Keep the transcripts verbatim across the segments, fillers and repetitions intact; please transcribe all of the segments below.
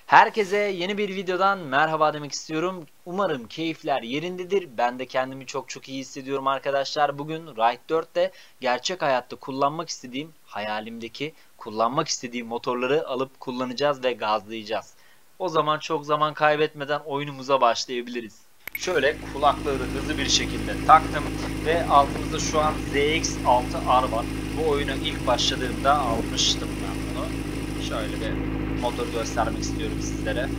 Herkese yeni bir videodan merhaba demek istiyorum. Umarım keyifler yerindedir. Ben de kendimi çok çok iyi hissediyorum arkadaşlar. Bugün Ride dörtte gerçek hayatta kullanmak istediğim, hayalimdeki kullanmak istediğim motorları alıp kullanacağız ve gazlayacağız. O zaman çok zaman kaybetmeden oyunumuza başlayabiliriz. Şöyle kulaklığı hızlı bir şekilde taktım ve altımızda şu an Z X altı R var. Bu oyuna ilk başladığımda almıştım ben bunu. Şöyle bir motoru göstermek istiyorum sizlere.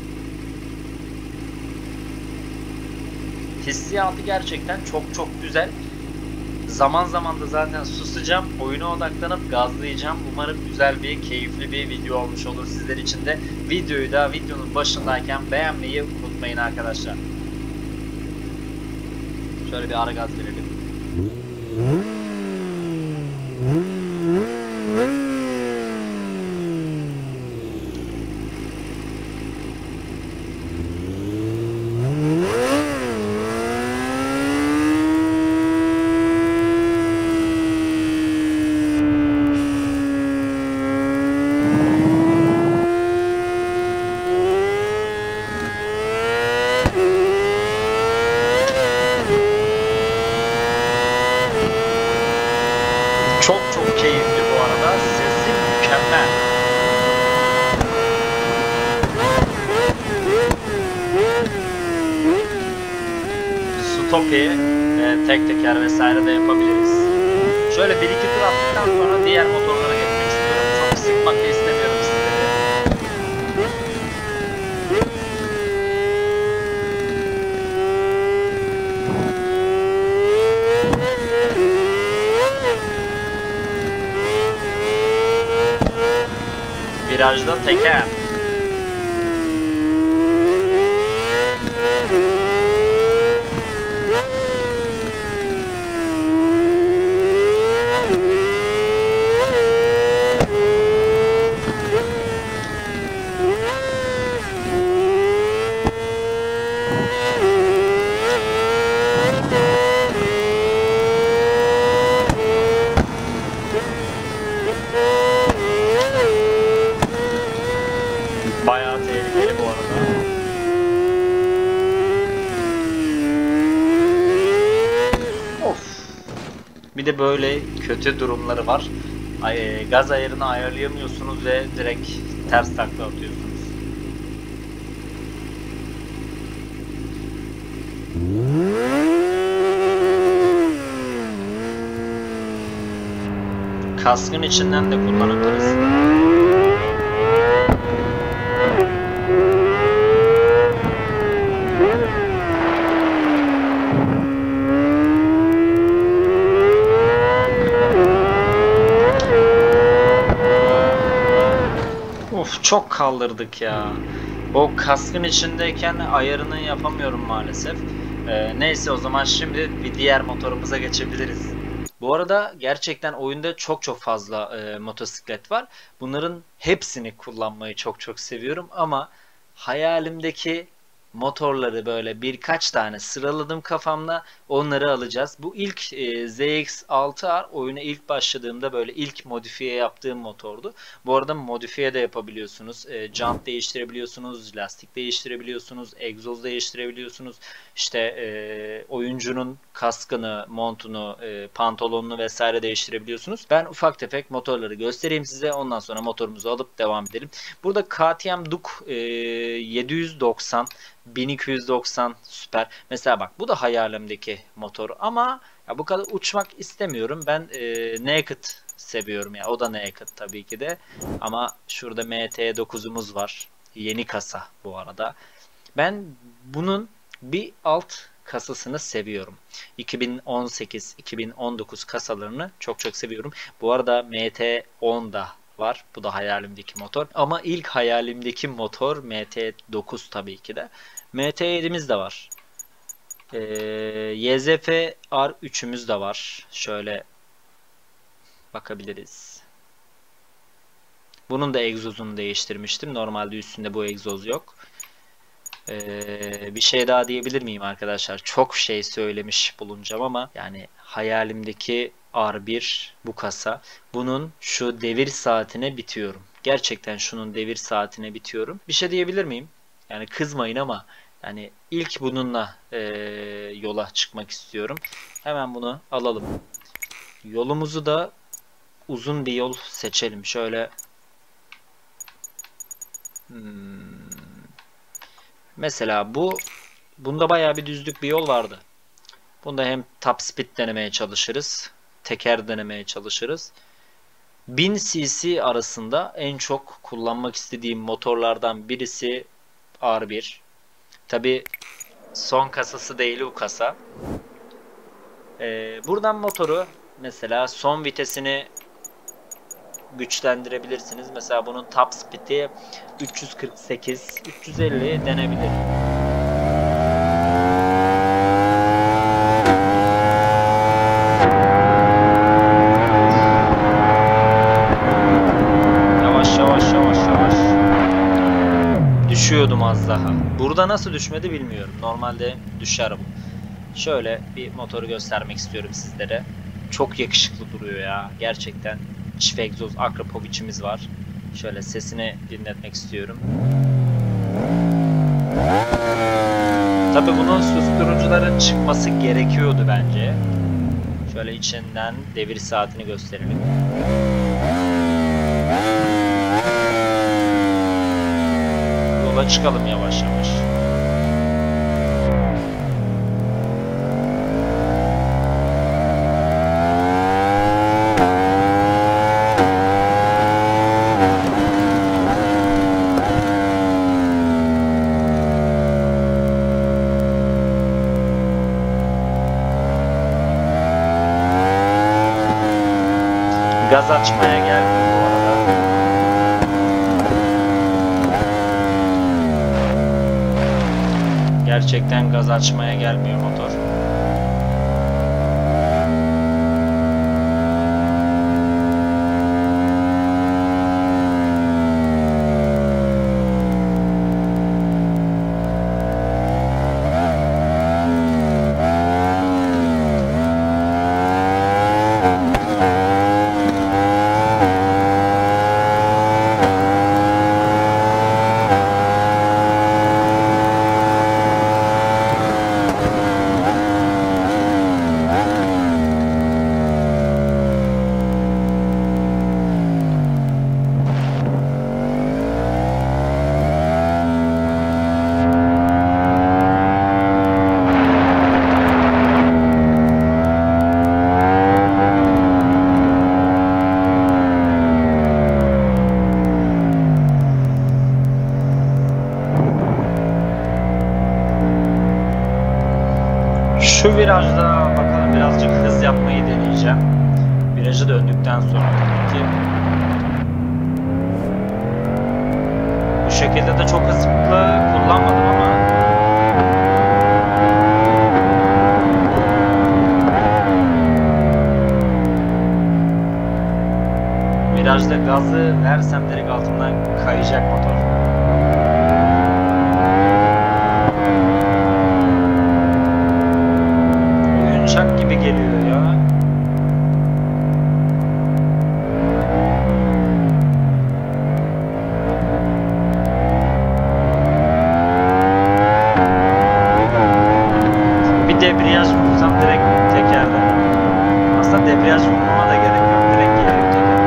Hissiyatı gerçekten çok çok güzel. Zaman zaman da zaten susacağım. Oyuna odaklanıp gazlayacağım. Umarım güzel bir, keyifli bir video olmuş olur sizler için de. Videoyu da videonun başındayken beğenmeyi unutmayın arkadaşlar. Şöyle bir ara gaz verelim. Çok çok keyifli bu arada. Sesi mükemmel. Stopi ve tek teker vesaire de yapabiliriz. Şöyle bir iki tur attıktan sonra diğer motorlara geçmek istiyorum. Çok sıkmak da istemiyorum sizleri. Virajda teker. Bayağı tehlikeli bu arada. Of. Bir de böyle kötü durumları var. Ay, gaz ayarını ayarlayamıyorsunuz ve direkt ters takla atıyorsunuz. Kaskın içinden de kullanabiliriz. Of, çok kaldırdık ya. O kaskın içindeyken ayarını yapamıyorum maalesef. Ee, neyse o zaman şimdi bir diğer motorumuza geçebiliriz. Bu arada gerçekten oyunda çok çok fazla e, motosiklet var. Bunların hepsini kullanmayı çok çok seviyorum ama hayalimdeki motorları böyle birkaç tane sıraladım kafamda. Onları alacağız. Bu ilk e, Z X altı R oyuna ilk başladığımda böyle ilk modifiye yaptığım motordu. Bu arada modifiye de yapabiliyorsunuz. E, jant değiştirebiliyorsunuz, lastik değiştirebiliyorsunuz, egzoz değiştirebiliyorsunuz. İşte e, oyuncunun kaskını, montunu, e, pantolonunu vesaire değiştirebiliyorsunuz. Ben ufak tefek motorları göstereyim size. Ondan sonra motorumuzu alıp devam edelim. Burada K T M Duke e, yedi yüz doksan, bin iki yüz doksan süper. Mesela bak bu da hayalimdeki motor ama ya bu kadar uçmak istemiyorum. Ben e, naked seviyorum ya. O da naked tabii ki de. Ama şurada M T dokuzumuz var. Yeni kasa bu arada. Ben bunun bir alt kasasını seviyorum. iki bin on sekiz iki bin on dokuz kasalarını çok çok seviyorum. Bu arada M T on da var. Bu da hayalimdeki motor. Ama ilk hayalimdeki motor M T dokuz tabii ki de. M T yedimiz de var. Ee, Y Z F R üçümüz de var. Şöyle bakabiliriz. Bunun da egzozunu değiştirmiştim. Normalde üstünde bu egzoz yok. Ee, bir şey daha diyebilir miyim arkadaşlar? Çok şey söylemiş bulunacağım ama yani hayalimdeki R bir bu kasa. Bunun şu devir saatine bitiyorum. Gerçekten şunun devir saatine bitiyorum. Bir şey diyebilir miyim? Yani kızmayın ama yani ilk bununla e, yola çıkmak istiyorum. Hemen bunu alalım. Yolumuzu da uzun bir yol seçelim. Şöyle hmm, mesela bu bunda bayağı bir düzlük bir yol vardı. Bunda hem top speed denemeye çalışırız. Teker denemeye çalışırız. bin cc arasında en çok kullanmak istediğim motorlardan birisi R bir. Tabi son kasası değil bu kasa. Ee, buradan motoru mesela son vitesini güçlendirebilirsiniz. Mesela bunun top speed'i üç yüz kırk sekiz üç yüz elli denebilir. Yavaş yavaş yavaş yavaş. Düşüyordum az daha. Burada nasıl düşmedi bilmiyorum. Normalde düşer bu. Şöyle bir motoru göstermek istiyorum sizlere. Çok yakışıklı duruyor ya. Gerçekten çift egzoz Akrapovic'imiz var. Şöyle sesini dinletmek istiyorum. Tabii bunun susturucuların çıkması gerekiyordu bence. Şöyle içinden devir saatini gösterelim. Yola çıkalım yavaş yavaş. Gaz açmaya gelmiyor bu arada. Gerçekten gaz açmaya gelmiyor motor. Şu virajda bakalım birazcık hız yapmayı deneyeceğim. Virajı döndükten sonra tabii ki. Bu şekilde de çok hızlı kullanmadım ama virajda gazı versem direkt altından kayacak motor. Oyuncak gibi geliyor ya. Bir debriyaj vursam direkt tekerden. Aslında debriyaj vurmama da gerek yok. Direkt geliyor teker.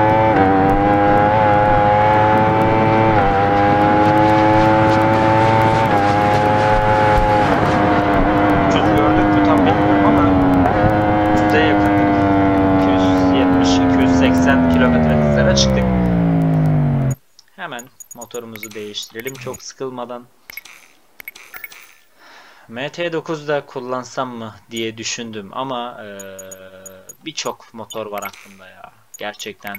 Ucuz gördük mü tam bilmiyorum ama yüze yakındık. iki yüz yetmiş iki yüz seksen kilometre hızlara çıktık. Hemen motorumuzu değiştirelim çok sıkılmadan. M T dokuz'da kullansam mı diye düşündüm ama ee, birçok motor var aklımda ya. Gerçekten.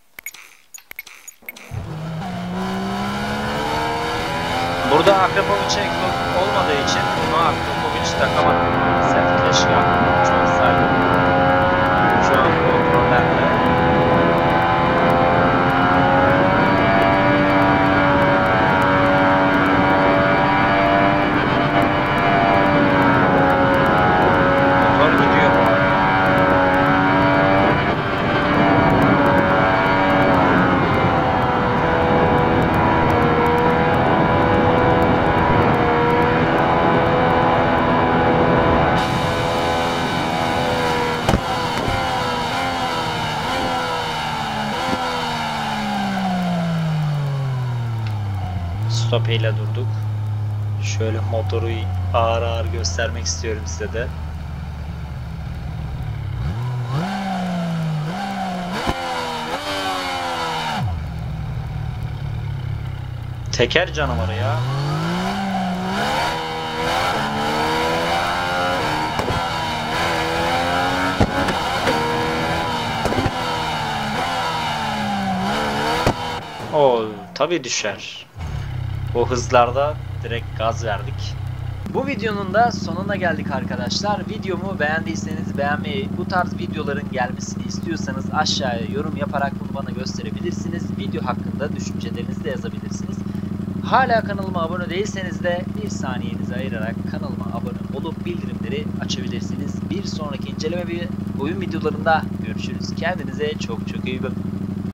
Burada Akrapovic egzoz olmadığı için bunu Akrapovic takamadım maalesef. Keşke Akrapovic olsaydı. Şu an bu problemle. Stop ile durduk. Şöyle motoru ağır ağır göstermek istiyorum size de. Teker canavarı ya. O tabii düşer. O hızlarda direkt gaz verdik. Bu videonun da sonuna geldik arkadaşlar. Videomu beğendiyseniz beğenmeyi, bu tarz videoların gelmesini istiyorsanız aşağıya yorum yaparak bunu bana gösterebilirsiniz. Video hakkında düşüncelerinizi de yazabilirsiniz. Hala kanalıma abone değilseniz de bir saniyenizi ayırarak kanalıma abone olup bildirimleri açabilirsiniz. Bir sonraki inceleme ve oyun videolarında görüşürüz. Kendinize çok çok iyi bakın.